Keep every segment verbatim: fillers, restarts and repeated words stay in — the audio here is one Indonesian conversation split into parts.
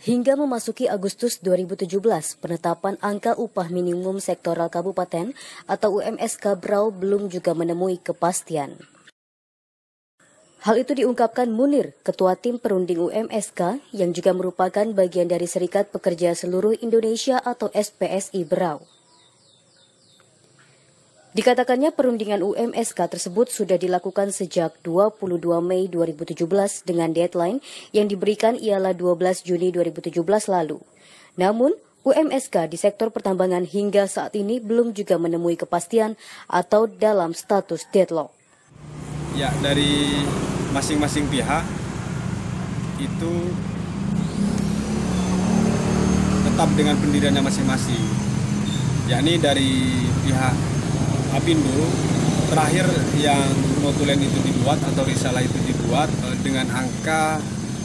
Hingga memasuki Agustus dua ribu tujuh belas, penetapan angka upah minimum sektoral kabupaten atau U M S K Berau belum juga menemui kepastian. Hal itu diungkapkan Munir, Ketua Tim Perunding U M S K, yang juga merupakan bagian dari Serikat Pekerja Seluruh Indonesia atau S P S I Berau. Dikatakannya perundingan U M S K tersebut sudah dilakukan sejak dua puluh dua Mei dua ribu tujuh belas dengan deadline yang diberikan ialah dua belas Juni dua ribu tujuh belas lalu. Namun, U M S K di sektor pertambangan hingga saat ini belum juga menemui kepastian atau dalam status deadlock. Ya, dari masing-masing pihak itu tetap dengan pendiriannya masing-masing, yakni dari pihak Apindo terakhir yang notulen itu dibuat atau risalah itu dibuat dengan angka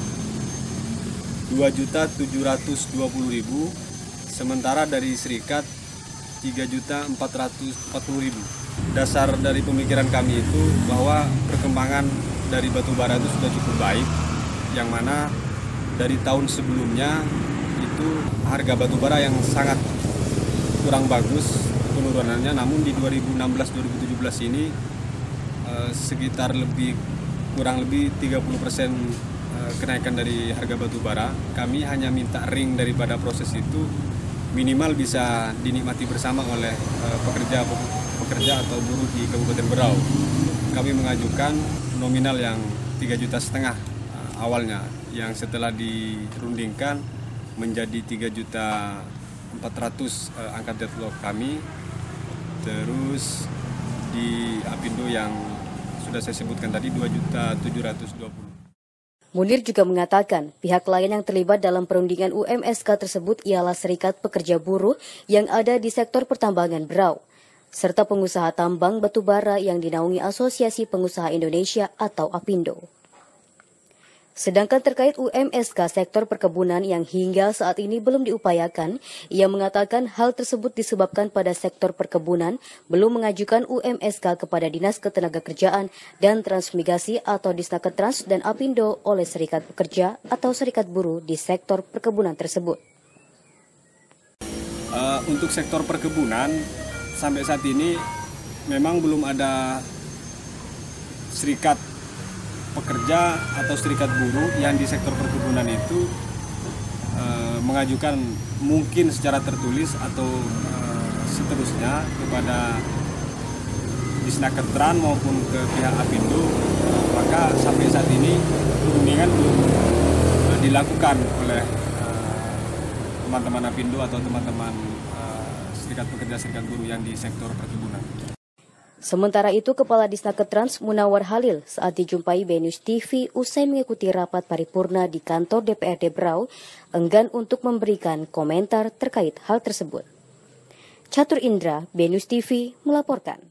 dua juta tujuh ratus dua puluh ribu, sementara dari serikat tiga juta empat ratus empat puluh ribu. Dasar dari pemikiran kami itu bahwa perkembangan dari batubara itu sudah cukup baik, yang mana dari tahun sebelumnya itu harga batubara yang sangat kurang bagus penurunannya, namun di dua ribu enam belas dua ribu tujuh belas ini eh, sekitar lebih kurang lebih tiga puluh persen eh, kenaikan dari harga batubara. Kami hanya minta ring daripada proses itu minimal bisa dinikmati bersama oleh eh, pekerja pekerja atau buruh di Kabupaten Berau. Kami mengajukan nominal yang tiga juta setengah eh, awalnya, yang setelah dirundingkan menjadi tiga juta empat ratus eh, angka deadlock kami. Terus di Apindo yang sudah saya sebutkan tadi dua juta tujuh ratus dua puluh. Munir juga mengatakan pihak lain yang terlibat dalam perundingan U M S K tersebut ialah Serikat Pekerja Buruh yang ada di sektor pertambangan Berau, serta pengusaha tambang batubara yang dinaungi Asosiasi Pengusaha Indonesia atau Apindo. Sedangkan terkait U M S K sektor perkebunan yang hingga saat ini belum diupayakan, ia mengatakan hal tersebut disebabkan pada sektor perkebunan belum mengajukan U M S K kepada Dinas Ketenagakerjaan dan Transmigrasi atau Disnakertrans dan Apindo oleh Serikat Pekerja atau Serikat Buruh di sektor perkebunan tersebut. Uh, untuk sektor perkebunan sampai saat ini memang belum ada serikat pekerja atau serikat buruh yang di sektor perkebunan itu e, mengajukan mungkin secara tertulis atau e, seterusnya kepada Disnakertrans maupun ke pihak Apindo, e, maka sampai saat ini perundingan belum e, dilakukan oleh teman-teman Apindo atau teman-teman e, serikat pekerja serikat buruh yang di sektor perkebunan. Sementara itu, Kepala Disnakertrans Munawar Halil saat dijumpai BNews T V usai mengikuti rapat paripurna di kantor D P R D Berau, enggan untuk memberikan komentar terkait hal tersebut. Catur Indra, BNews T V melaporkan.